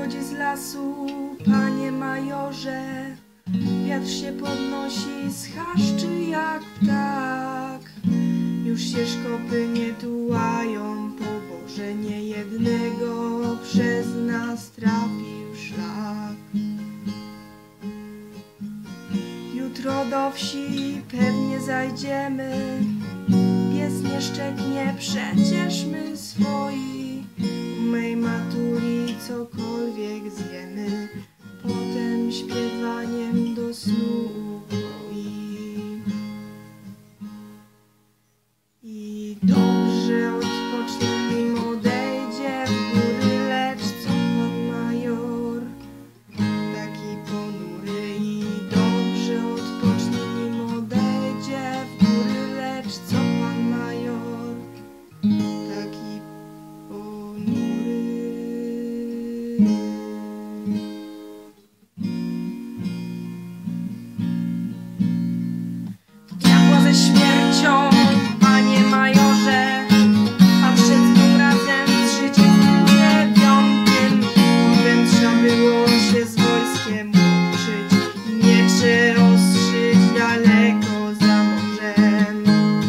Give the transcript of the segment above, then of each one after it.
Wychodzi z lasu, panie majorze, wiatr się podnosi z chaszczy jak ptak. Już się szkopy nie tułają, poboże niejednego przez nas trafił szlak. Jutro do wsi pewnie zajdziemy, pies nie szczeknie, przecież my swoi. U mej matuli cokolwiek zjemy, potem śpiewaniem do snu ukoi. I dobrze odpocznie, nim odejdzie w góry, lecz co pan major taki ponury. I dobrze odpocznie, nim odejdzie w góry, lecz co pan major taki ponury. Diabła ze śmiercią, panie majorze, pan szedł z nią razem w 39. Potem trzeba było się z wojskiem łączyć i miecze ostrzyć daleko za morzem.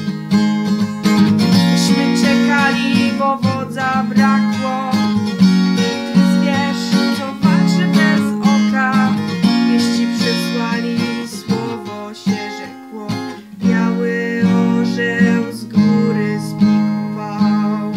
Myśmy czekali, bo wodza brakło. Ty zwierz, co walczy bez oka, wieści przysłali, słowo się rzekło. Biały orzeł z góry spikował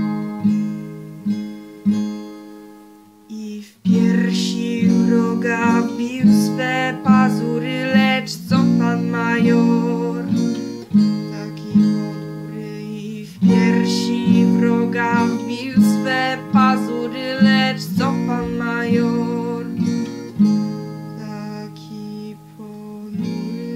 i w piersi wroga wbił swe pazury, lecz co pan major taki ponury. I w piersi wroga wbił swe pazury, lecz co pan major taki ponury.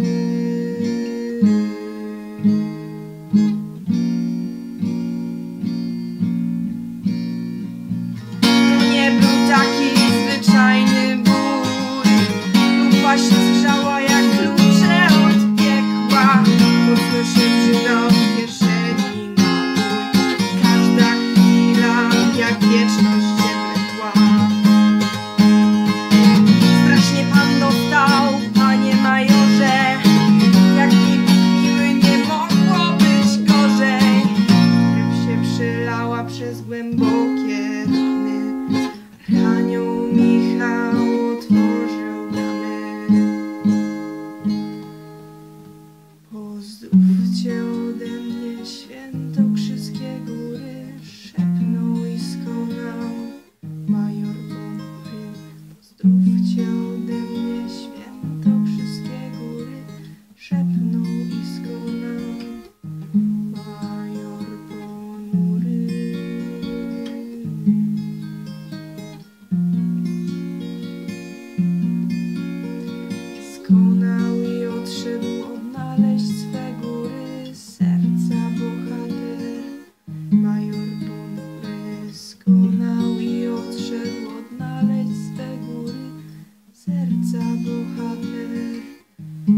To nie był taki zwyczajny bój, lupa się zgrzała jak klucze od piekła. Mocno się przydał w kieszeni nabój, każda chwila jak wieczność się wlekła. Strasznie pan dostał, panie majorze, jak nikt miły, nie mogło być gorzej. Krew się przelała przez głębokie rany, ranią Michał otworzył bramy. Pozdrówcie ode mnie świętokrzyskie góry, szepnął i skonał major ponury. Pozdrówcie ode mnie świętokrzyskie góry, szepnął i skonał major ponury. Skonał i odszedł odnaleźć swe góry, serca bohater major ponury. Skonał i odszedł odnaleźć swe góry, serca bohater